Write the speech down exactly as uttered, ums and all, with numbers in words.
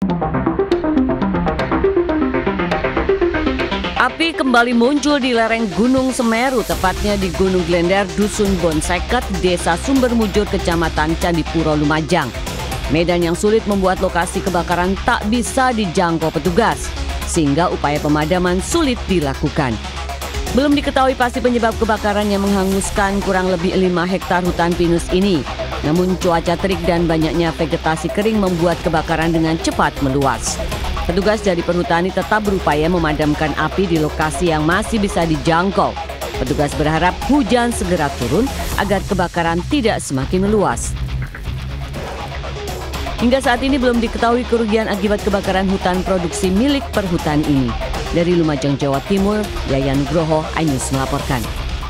Api kembali muncul di lereng Gunung Semeru, tepatnya di Gunung Glender, Dusun Bonseket, Desa Sumbermujur, Kecamatan Candipuro, Lumajang. Medan yang sulit membuat lokasi kebakaran tak bisa dijangkau petugas, sehingga upaya pemadaman sulit dilakukan. Belum diketahui pasti penyebab kebakaran yang menghanguskan kurang lebih lima hektar hutan pinus ini. Namun cuaca terik dan banyaknya vegetasi kering membuat kebakaran dengan cepat meluas. Petugas dari perhutani tetap berupaya memadamkan api di lokasi yang masih bisa dijangkau. Petugas berharap hujan segera turun agar kebakaran tidak semakin meluas. Hingga saat ini belum diketahui kerugian akibat kebakaran hutan produksi milik perhutani ini. Dari Lumajang, Jawa Timur, Yayan Nugroho, iNews melaporkan.